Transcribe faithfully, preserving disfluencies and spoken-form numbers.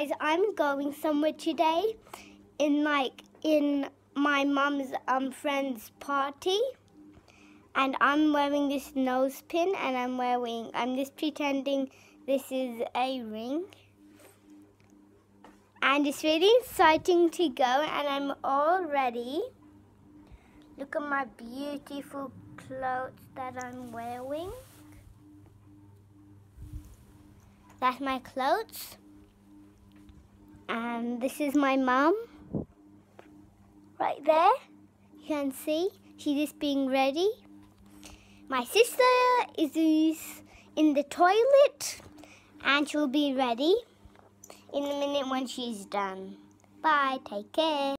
Guys, I'm going somewhere today in like in my mum's um friend's party, and I'm wearing this nose pin, and I'm wearing I'm just pretending this is a ring, and it's really exciting to go, and I'm all ready. Look at my beautiful clothes that I'm wearing. That's my clothes. And this is my mum. Right there. You can see. She's just being ready. My sister is in the toilet. And she'll be ready in a minute when she's done. Bye. Take care.